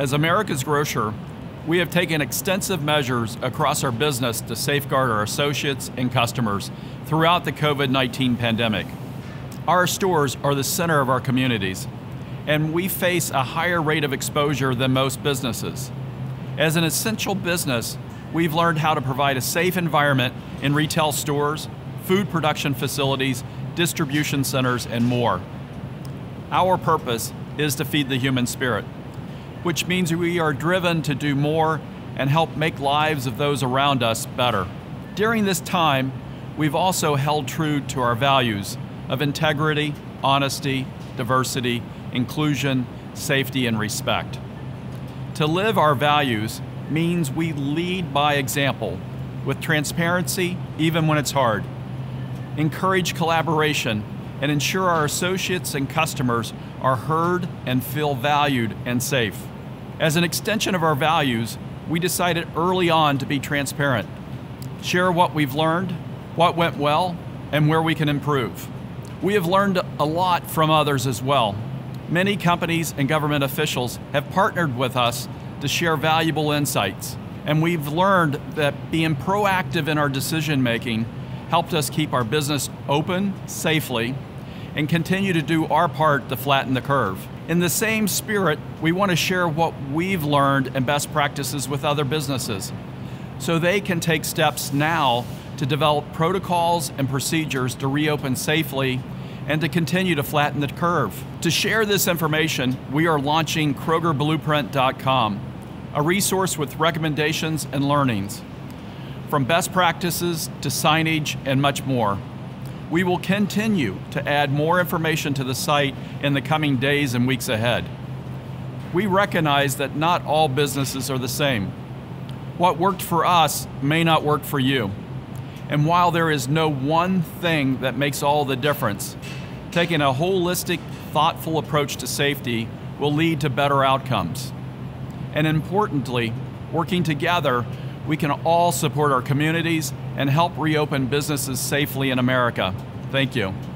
As America's grocer, we have taken extensive measures across our business to safeguard our associates and customers throughout the COVID-19 pandemic. Our stores are the center of our communities, and we face a higher rate of exposure than most businesses. As an essential business, we've learned how to provide a safe environment in retail stores, food production facilities, distribution centers, and more. Our purpose is to feed the human spirit, which means we are driven to do more and help make lives of those around us better. During this time, we've also held true to our values of integrity, honesty, diversity, inclusion, safety, and respect. To live our values means we lead by example with transparency even when it's hard, encourage collaboration, and ensure our associates and customers are heard and feel valued and safe. As an extension of our values, we decided early on to be transparent, share what we've learned, what went well, and where we can improve. We have learned a lot from others as well. Many companies and government officials have partnered with us to share valuable insights, and we've learned that being proactive in our decision making helped us keep our business open safely and continue to do our part to flatten the curve. In the same spirit, we want to share what we've learned and best practices with other businesses, so they can take steps now to develop protocols and procedures to reopen safely and to continue to flatten the curve. To share this information, we are launching KrogerBlueprint.com, a resource with recommendations and learnings, from best practices to signage and much more. We will continue to add more information to the site in the coming days and weeks ahead. We recognize that not all businesses are the same. What worked for us may not work for you. And while there is no one thing that makes all the difference, taking a holistic, thoughtful approach to safety will lead to better outcomes. And importantly, working together, we can all support our communities and help reopen businesses safely in America. Thank you.